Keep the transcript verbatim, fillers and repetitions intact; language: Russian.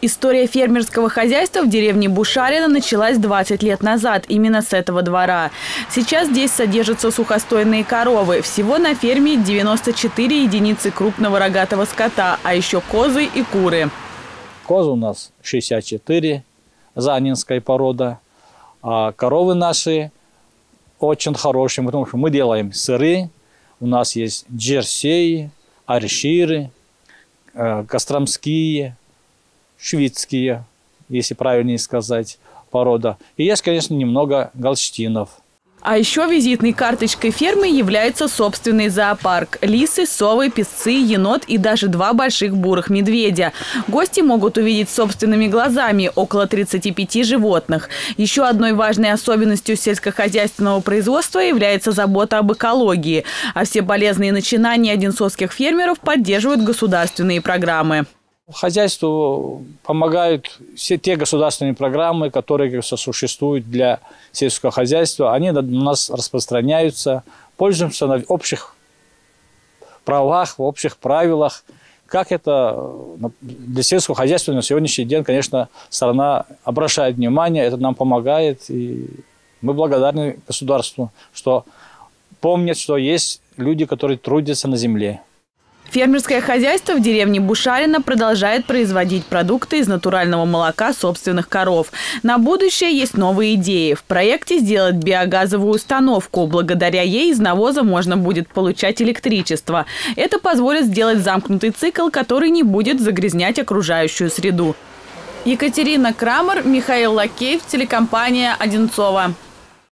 История фермерского хозяйства в деревне Бушарино началась двадцать лет назад, именно с этого двора. Сейчас здесь содержатся сухостойные коровы. Всего на ферме девяносто четыре единицы крупного рогатого скота, а еще козы и куры. Козы у нас шестьдесят четыре, занинская порода. А коровы наши очень хорошие, потому что мы делаем сыры. У нас есть джерсеи, арширы, костромские, шведские, если правильнее сказать, порода. И есть, конечно, немного галштинов. А еще визитной карточкой фермы является собственный зоопарк. Лисы, совы, песцы, енот и даже два больших бурых медведя. Гости могут увидеть собственными глазами около тридцати пяти животных. Еще одной важной особенностью сельскохозяйственного производства является забота об экологии. А все полезные начинания одинцовских фермеров поддерживают государственные программы. Хозяйству помогают все те государственные программы, которые существуют для сельского хозяйства. Они на нас распространяются, пользуемся на общих правах, в общих правилах. Как это для сельского хозяйства на сегодняшний день, конечно, страна обращает внимание, это нам помогает. И мы благодарны государству, что помнят, что есть люди, которые трудятся на земле. Фермерское хозяйство в деревне Бушарино продолжает производить продукты из натурального молока собственных коров. На будущее есть новые идеи. В проекте сделать биогазовую установку. Благодаря ей из навоза можно будет получать электричество. Это позволит сделать замкнутый цикл, который не будет загрязнять окружающую среду. Екатерина Крамер, Михаил Лакеев, телекомпания «Одинцово».